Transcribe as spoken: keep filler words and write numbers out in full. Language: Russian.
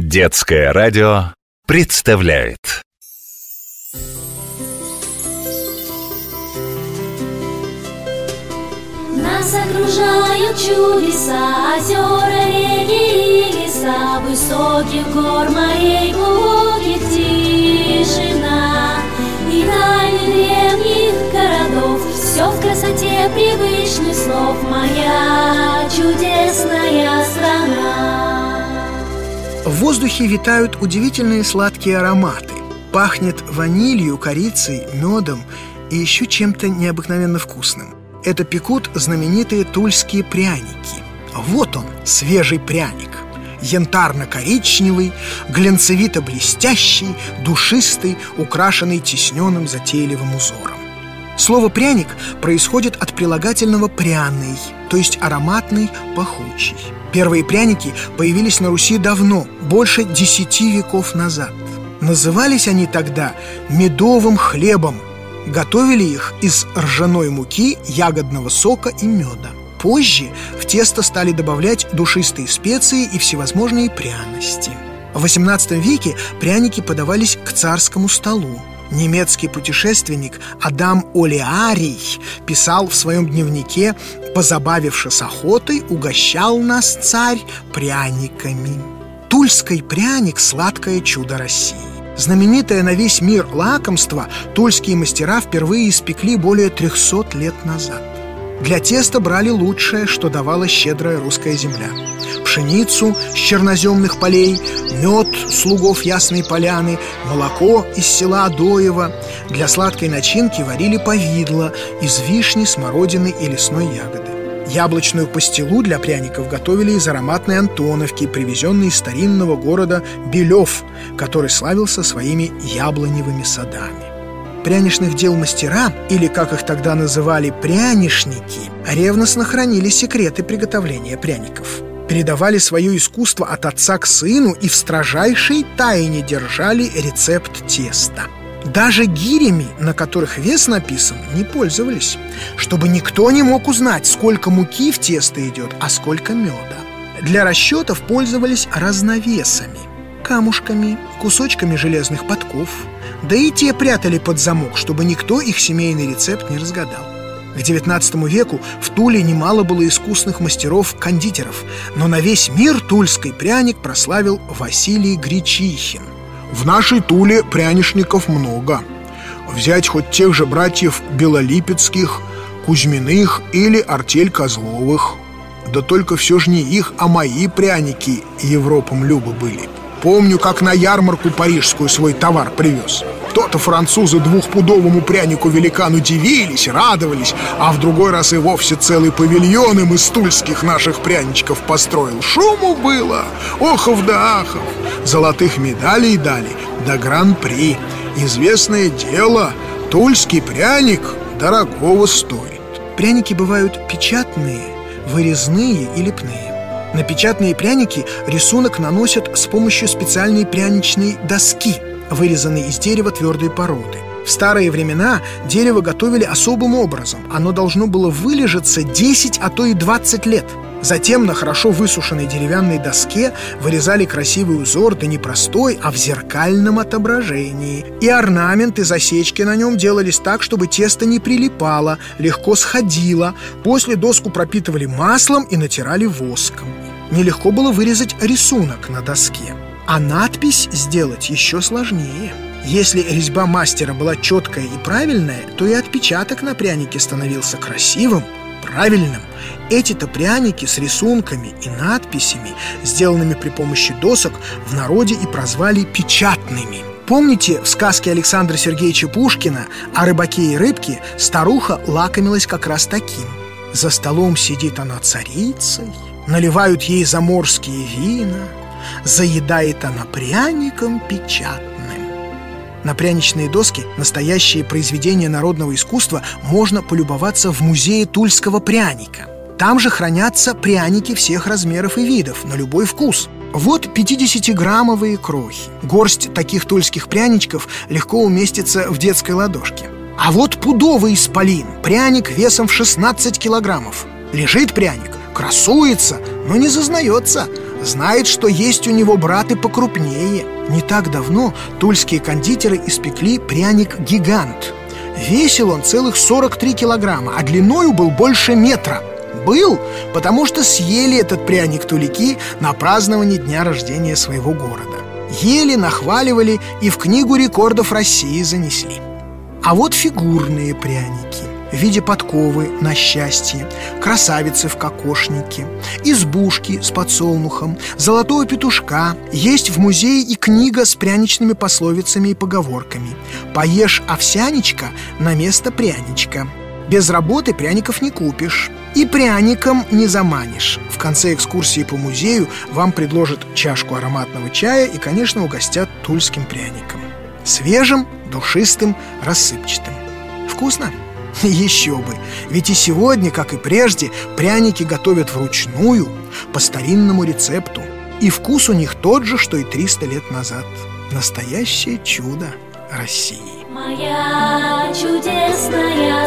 Детское радио представляет. Нас окружают чудеса, озера, реки и леса, высоких гор, морей, глубоких тишина и тайны древних городов. Все в красоте привычных слов, моя чудесная страна. В воздухе витают удивительные сладкие ароматы. Пахнет ванилью, корицей, медом и еще чем-то необыкновенно вкусным. Это пекут знаменитые тульские пряники. Вот он, свежий пряник. Янтарно-коричневый, глянцевито-блестящий, душистый, украшенный тисненным затейливым узором. Слово «пряник» происходит от прилагательного «пряный», то есть ароматный, пахучий. Первые пряники появились на Руси давно, больше десяти веков назад. Назывались они тогда медовым хлебом. Готовили их из ржаной муки, ягодного сока и меда. Позже в тесто стали добавлять душистые специи и всевозможные пряности. В восемнадцатом веке пряники подавались к царскому столу. Немецкий путешественник Адам Олеарий писал в своем дневнике: «Позабавившись охотой, угощал нас царь пряниками». Тульский пряник – сладкое чудо России. Знаменитое на весь мир лакомство тульские мастера впервые испекли более трехсот лет назад. Для теста брали лучшее, что давала щедрая русская земля: пшеницу с черноземных полей, мед с лугов Ясной Поляны, молоко из села Адоево. Для сладкой начинки варили повидло из вишни, смородины и лесной ягоды. Яблочную пастилу для пряников готовили из ароматной Антоновки, привезенной из старинного города Белев, который славился своими яблоневыми садами. Пряничных дел мастера, или, как их тогда называли, прянишники, ревностно хранили секреты приготовления пряников. Передавали свое искусство от отца к сыну и в строжайшей тайне держали рецепт теста. Даже гирями, на которых вес написан, не пользовались, чтобы никто не мог узнать, сколько муки в тесто идет, а сколько меда. Для расчетов пользовались разновесами: камушками, кусочками железных подков, да и те прятали под замок, чтобы никто их семейный рецепт не разгадал. К девятнадцатому веку в Туле немало было искусных мастеров-кондитеров, но на весь мир тульский пряник прославил Василий Гречихин. В нашей Туле прянишников много. Взять хоть тех же братьев Белолипецких, Кузьминых или артель Козловых. Да только все же не их, а мои пряники Европам любы были. Помню, как на ярмарку парижскую свой товар привез. То-то французы двухпудовому прянику-великану дивились, радовались, а в другой раз и вовсе целый павильон им из тульских наших пряничков построил. Шуму было, охов да ахов, золотых медалей дали, да гран-при. Известное дело, тульский пряник дорогого стоит. Пряники бывают печатные, вырезные и лепные. На печатные пряники рисунок наносят с помощью специальной пряничной доски, вырезанной из дерева твердой породы. В старые времена дерево готовили особым образом. Оно должно было вылежаться десять, а то и двадцать лет. Затем на хорошо высушенной деревянной доске вырезали красивый узор, да не простой, а в зеркальном отображении. И орнамент и засечки на нем делались так, чтобы тесто не прилипало, легко сходило. После доску пропитывали маслом и натирали воском. Нелегко было вырезать рисунок на доске, а надпись сделать еще сложнее. Если резьба мастера была четкая и правильная, то и отпечаток на прянике становился красивым, правильным. Эти-то пряники с рисунками и надписями, сделанными при помощи досок, в народе и прозвали печатными. Помните, в сказке Александра Сергеевича Пушкина о рыбаке и рыбке старуха лакомилась как раз таким? За столом сидит она царицей, наливают ей заморские вина, заедает она пряником печатным. На пряничные доски, настоящее произведение народного искусства, можно полюбоваться в музее тульского пряника. Там же хранятся пряники всех размеров и видов, на любой вкус. Вот пятидесятиграммовые крохи. Горсть таких тульских пряничков легко уместится в детской ладошке. А вот пудовый исполин, пряник весом в шестнадцать килограммов. Лежит пряник, красуется, но не зазнается. знает, что есть у него браты покрупнее. Не так давно тульские кондитеры испекли пряник-гигант. Весил он целых сорок три килограмма, а длиною был больше метра. Был, потому что съели этот пряник туляки на праздновании дня рождения своего города. Ели, нахваливали и в книгу рекордов России занесли. А вот фигурные пряники в виде подковы на счастье, красавицы в кокошнике, избушки с подсолнухом, золотого петушка. Есть в музее и книга с пряничными пословицами и поговорками. «Поешь овсяничка на место пряничка». Без работы пряников не купишь и пряником не заманишь. В конце экскурсии по музею вам предложат чашку ароматного чая и, конечно, угостят тульским пряником. Свежим, душистым, рассыпчатым. Вкусно? Еще бы! Ведь и сегодня, как и прежде, пряники готовят вручную, по старинному рецепту. И вкус у них тот же, что и триста лет назад. Настоящее чудо России. Моя чудесная